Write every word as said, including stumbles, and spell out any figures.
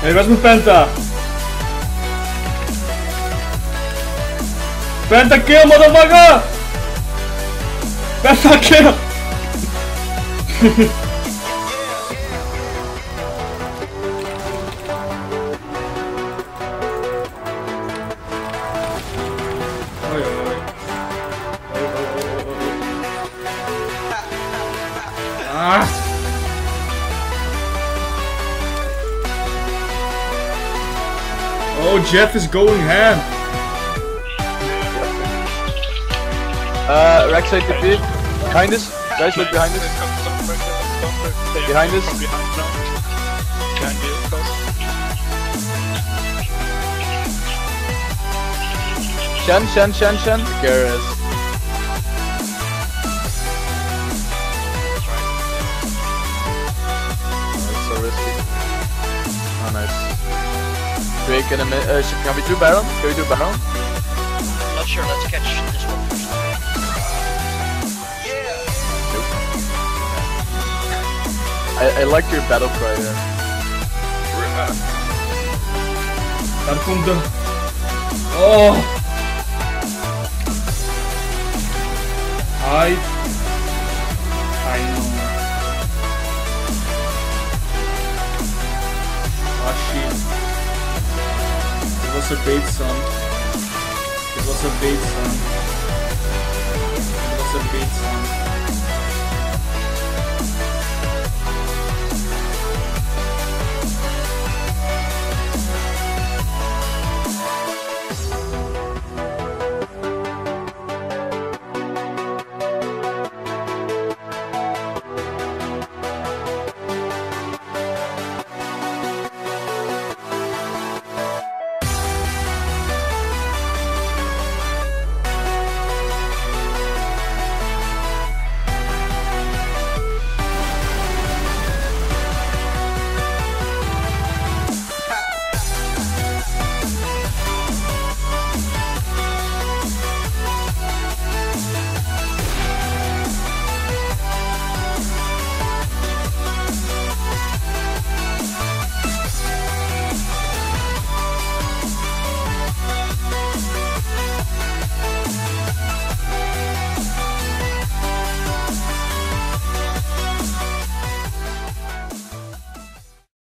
Hey, where's my Penta? Penta kill, motherfucker! Penta kill! Ah! Oh, Jeff is going ham. Uh, Rex A T P. Behind us. Guys, look behind us. Behind us. Behind you, close. Shen, Shen, Shen, Shen. Garrus. Oh, it's so risky. Oh, nice. Do we, can, uh, can we do Baron? Can we do Baron? Not sure, let's catch this one first. I, I like your battle cry there. Daar komt de... Oh! Hi. I know. Oh shit. It was a bait, son. It was a bait, son. It was a bait, son.